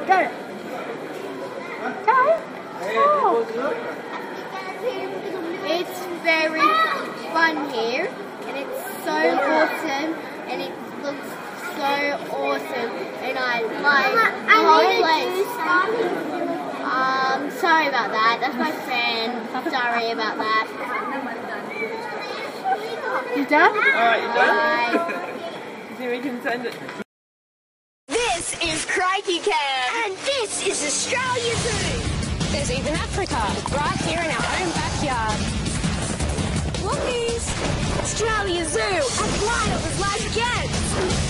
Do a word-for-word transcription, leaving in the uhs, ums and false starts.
Go. Go. Oh. It's very fun here, and it's so awesome, and it looks so awesome, and I like the whole place. Um, sorry about that. That's my friend. Sorry about that. You done? Alright, you done? Bye. You think we can send it? This is Crikey Camp, and this is Australia Zoo. There's even Africa, right here in our own backyard. Lookies! Australia Zoo, as wild as life gets.